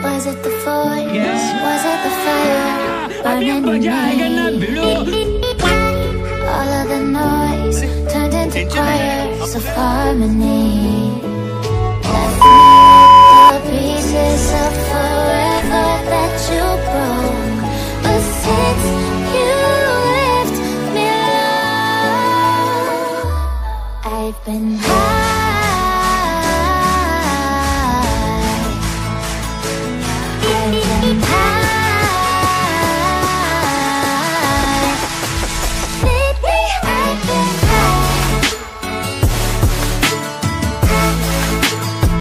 Was it the voice? Was it the fire burning in me? All of the noise turned into choirs of harmony. Left me with the pieces of